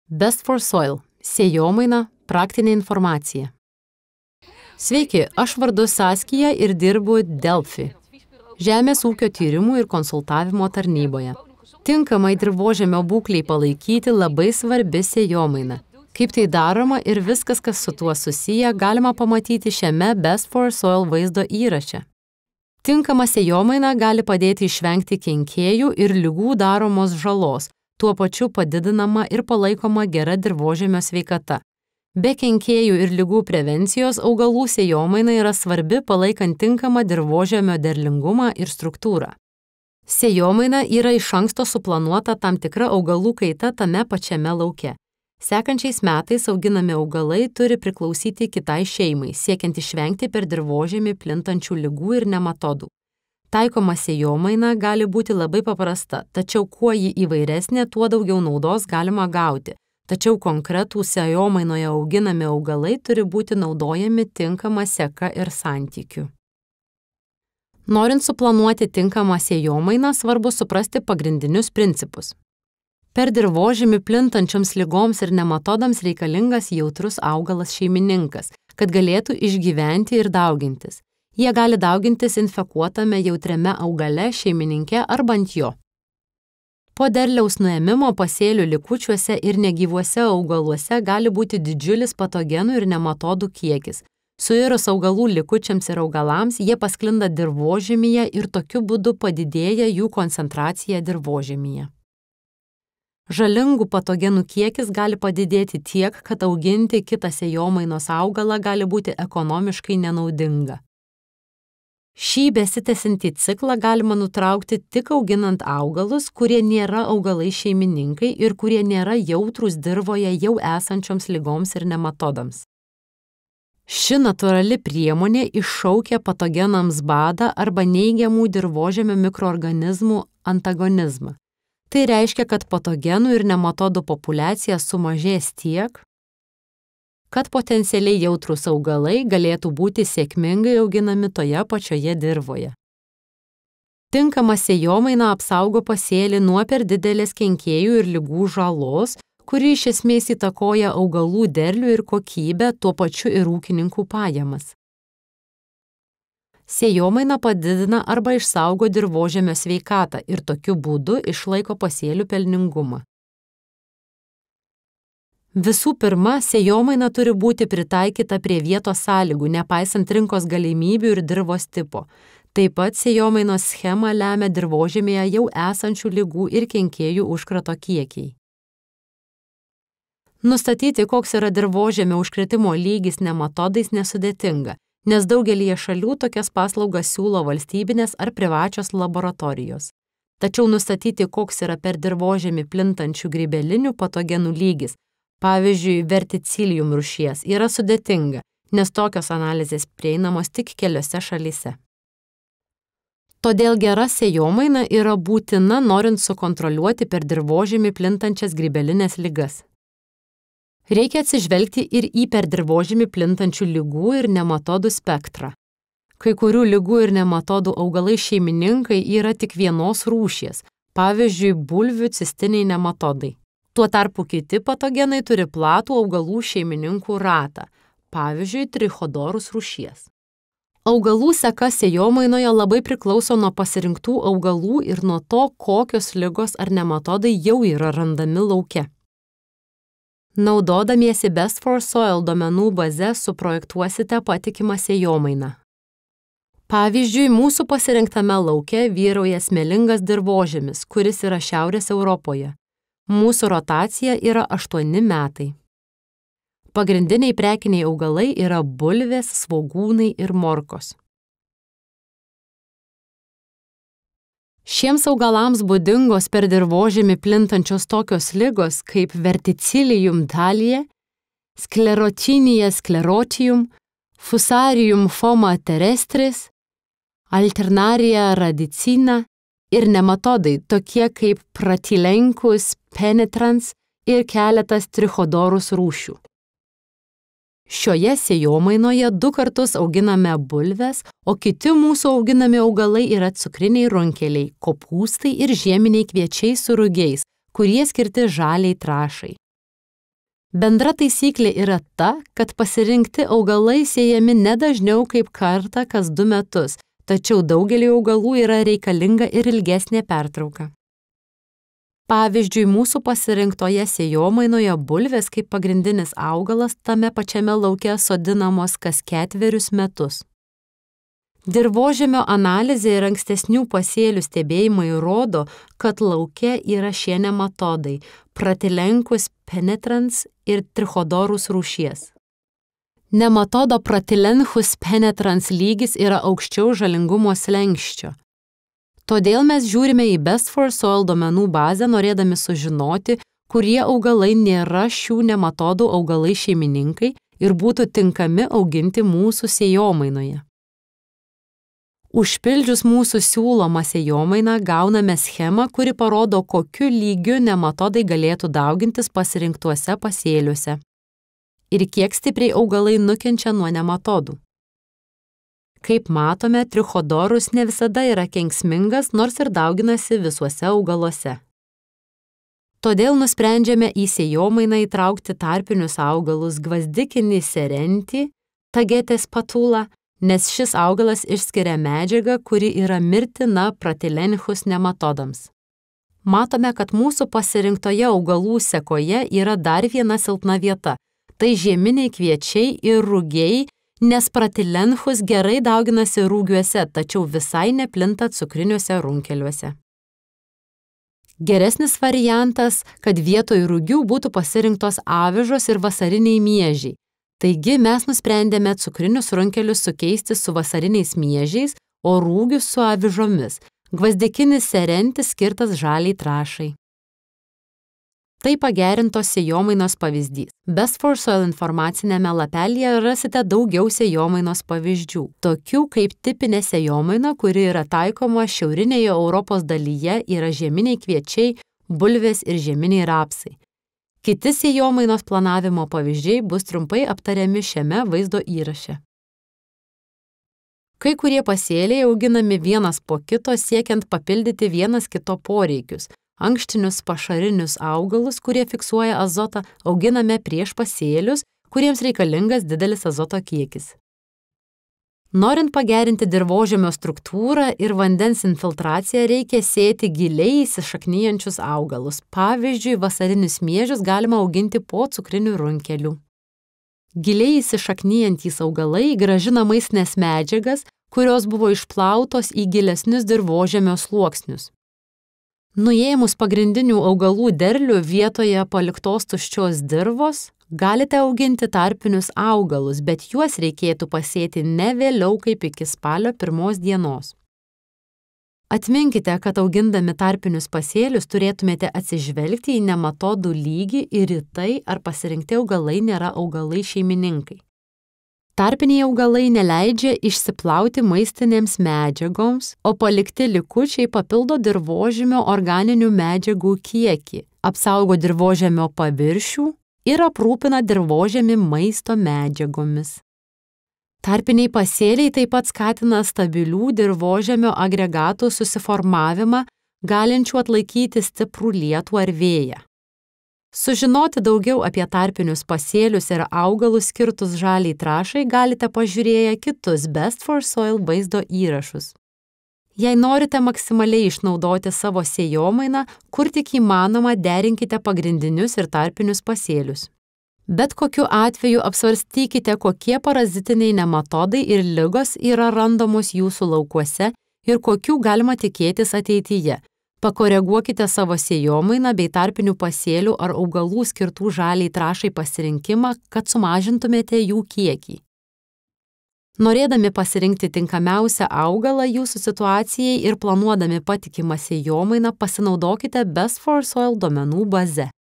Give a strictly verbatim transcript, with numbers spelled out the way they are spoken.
Best for Soil – sėjomaina, praktinė informacija. Sveiki, aš vardu Saskija ir dirbu Delfi, Žemės ūkio tyrimų ir konsultavimo tarnyboje. Tinkamai dirvožemio būklei palaikyti labai svarbi sėjomaina. Kaip tai daroma ir viskas, kas su tuo susiję, galima pamatyti šiame Best for Soil vaizdo įraše. Tinkama sėjomaina gali padėti išvengti kenkėjų ir ligų daromos žalos, tuo pačiu padidinama ir palaikoma gera dirvožemio sveikata. Be kenkėjų ir ligų prevencijos augalų sėjomaina yra svarbi palaikant tinkamą dirvožemio derlingumą ir struktūrą. Sėjomaina yra iš anksto suplanuota tam tikra augalų kaita tame pačiame lauke. Sekančiais metais auginami augalai turi priklausyti kitai šeimai, siekiant išvengti per dirvožemį plintančių ligų ir nematodų. Taikoma sėjomaina gali būti labai paprasta, tačiau kuo ji įvairesnė, tuo daugiau naudos galima gauti. Tačiau konkretų sėjomainoje auginami augalai turi būti naudojami tinkama seka ir santykiu. Norint suplanuoti tinkamą sėjomainą, svarbu suprasti pagrindinius principus. Per dirvožemį plintančioms ligoms ir nematodams reikalingas jautrus augalas šeimininkas, kad galėtų išgyventi ir daugintis. Jie gali daugintis infekuotame jautriame augale, šeimininke arba ant jo. Po derliaus nuėmimo pasėlių likučiuose ir negyvuose augaluose gali būti didžiulis patogenų ir nematodų kiekis. Suirus augalų likučiams ir augalams, jie pasklinda dirvožemyje ir tokiu būdu padidėja jų koncentracija dirvožemyje. Žalingų patogenų kiekis gali padidėti tiek, kad auginti kitą sėjomainos augalą gali būti ekonomiškai nenaudinga. Šį besitęsiantį ciklą galima nutraukti tik auginant augalus, kurie nėra augalai šeimininkai ir kurie nėra jautrūs dirvoje jau esančioms ligoms ir nematodams. Ši natūrali priemonė iššaukia patogenams badą arba neigiamų dirvožemio mikroorganizmų antagonizmą. Tai reiškia, kad patogenų ir nematodų populiacija sumažės tiek, kad potencialiai jautrūs augalai galėtų būti sėkmingai auginami toje pačioje dirvoje. Tinkama sėjomaina apsaugo pasėlį nuo per didelės kenkėjų ir ligų žalos, kuri iš esmės įtakoja augalų derlių ir kokybę, tuo pačiu ir ūkininkų pajamas. Sėjomaina padidina arba išsaugo dirvožemio sveikatą ir tokiu būdu išlaiko pasėlių pelningumą. Visų pirma, sėjomaina turi būti pritaikyta prie vietos sąlygų, nepaisant rinkos galimybių ir dirvos tipo. Taip pat sėjomainos schemą lemia dirvožemėje jau esančių ligų ir kenkėjų užkrato kiekiai. Nustatyti, koks yra dirvožemio užkritimo lygis nematodais nesudėtinga, nes daugelyje šalių tokias paslaugas siūlo valstybinės ar privačios laboratorijos. Tačiau nustatyti, koks yra per dirvožemį plintančių grybelinių patogenų lygis, pavyzdžiui, verticilium rūšies, yra sudėtinga, nes tokios analizės prieinamos tik keliose šalyse. Todėl gera sėjomaina yra būtina, norint sukontroliuoti per dirvožemį plintančias grybelinės ligas. Reikia atsižvelgti ir į per dirvožemį plintančių ligų ir nematodų spektrą. Kai kurių ligų ir nematodų augalai šeimininkai yra tik vienos rūšies, pavyzdžiui, bulvių cistiniai nematodai. Tuo tarpu kiti patogenai turi platų augalų šeimininkų ratą, pavyzdžiui, trichodorus rūšies. Augalų seka sėjomainoje labai priklauso nuo pasirinktų augalų ir nuo to, kokios ligos ar nematodai jau yra randami lauke. Naudodamiesi Best for Soil duomenų baze suprojektuosite patikimą sėjomainą. Pavyzdžiui, mūsų pasirinktame lauke vyrauja smėlingas dirvožemis, kuris yra Šiaurės Europoje. Mūsų rotacija yra aštuoni metai. Pagrindiniai prekiniai augalai yra bulvės, svogūnai ir morkos. Šiems augalams būdingos per dirvožemį plintančios tokios ligos kaip verticilium thalia, sklerotinija sklerotium, fusarium foma terrestris, alternaria radicina ir nematodai tokie kaip Pratylenchus penetrans ir keletas trichodorus rūšių. Šioje sėjomainoje du kartus auginame bulves, o kiti mūsų auginami augalai yra cukriniai runkeliai, kopūstai ir žieminiai kviečiai su rugiais, kurie skirti žaliai trąšai. Bendra taisyklė yra ta, kad pasirinkti augalai siejami ne dažniau kaip kartą kas du metus, tačiau daugelį augalų yra reikalinga ir ilgesnė pertrauka. Pavyzdžiui, mūsų pasirinktoje sėjomainoje bulvės kaip pagrindinis augalas tame pačiame lauke sodinamos kas ketverius metus. Dirvožemio analizė ir ankstesnių pasėlių stebėjimai rodo, kad lauke yra šie nematodai – Pratylenchus penetrans ir Trichodorus rūšies. Nematodo Pratylenchus penetrans lygis yra aukščiau žalingumo slenksčio. Todėl mes žiūrime į Best for Soil duomenų bazę, norėdami sužinoti, kurie augalai nėra šių nematodų augalai šeimininkai ir būtų tinkami auginti mūsų sėjomainoje. Užpildžius mūsų siūlomą sėjomainą gauname schemą, kuri parodo, kokiu lygiu nematodai galėtų daugintis pasirinktuose pasėliuose ir kiek stipriai augalai nukenčia nuo nematodų. Kaip matome, Trichodorus ne visada yra kenksmingas, nors ir dauginasi visuose augaluose. Todėl nusprendžiame į sėjomainą įtraukti tarpinius augalus gvazdikinį serentį, Tagetes patula, nes šis augalas išskiria medžiagą, kuri yra mirtina Pratylenchus nematodams. Matome, kad mūsų pasirinktoje augalų sekoje yra dar viena silpna vieta – tai žieminiai kviečiai ir rugiai, nes Pratylenchus gerai dauginasi rūgiuose, tačiau visai neplinta cukriniuose runkeliuose. Geresnis variantas, kad vietoj rūgių būtų pasirinktos avižos ir vasariniai miežiai. Taigi mes nusprendėme cukrinius runkelius sukeisti su vasariniais miežiais, o rūgius su avižomis. Gvazdikinis serentis skirtas žaliai trąšai. Tai pagerintos sėjomainos pavyzdys. Best for Soil informacinėme lapelyje rasite daugiau sėjomainos pavyzdžių, tokių kaip tipinė sėjomaina, kuri yra taikoma šiaurinėje Europos dalyje, yra žieminiai kviečiai, bulvės ir žieminiai rapsai. Kiti sėjomainos planavimo pavyzdžiai bus trumpai aptariami šiame vaizdo įraše. Kai kurie pasėliai auginami vienas po kito siekiant papildyti vienas kito poreikius. Ankštinius pašarinius augalus, kurie fiksuoja azotą, auginame prieš pasėlius, kuriems reikalingas didelis azoto kiekis. Norint pagerinti dirvožemio struktūrą ir vandens infiltraciją, reikia sėti giliai įsišaknyjančius augalus. Pavyzdžiui, vasarinius miežius galima auginti po cukrinių runkelių. Giliai įsišaknyjantys augalai grąžina maistines medžiagas, kurios buvo išplautos į gilesnius dirvožemio sluoksnius. Nuėmus pagrindinių augalų derlių vietoje paliktos tuščios dirvos, galite auginti tarpinius augalus, bet juos reikėtų pasėti ne vėliau kaip iki spalio pirmos dienos. Atminkite, kad augindami tarpinius pasėlius turėtumėte atsižvelgti į nematodų lygį ir į tai, ar pasirinkti augalai nėra augalai šeimininkai. Tarpiniai augalai neleidžia išsiplauti maistinėms medžiagoms, o palikti likučiai papildo dirvožemio organinių medžiagų kiekį, apsaugo dirvožemio paviršių ir aprūpina dirvožemį maisto medžiagomis. Tarpiniai pasėliai taip pat skatina stabilių dirvožemio agregatų susiformavimą, galinčių atlaikyti stiprų lietų ar vėją. Sužinoti daugiau apie tarpinius pasėlius ir augalus skirtus žaliai trąšai galite pažiūrėję kitus Best for Soil vaizdo įrašus. Jei norite maksimaliai išnaudoti savo sėjomainą, kur tik įmanoma derinkite pagrindinius ir tarpinius pasėlius. Bet kokiu atveju apsvarstykite, kokie parazitiniai nematodai ir ligos yra randamos jūsų laukuose ir kokių galima tikėtis ateityje. Pakoreguokite savo sėjomainą bei tarpinių pasėlių ar augalų skirtų žaliai trąšai pasirinkimą, kad sumažintumėte jų kiekį. Norėdami pasirinkti tinkamiausią augalą jūsų situacijai ir planuodami patikimą sėjomainą, pasinaudokite Best for Soil duomenų baze.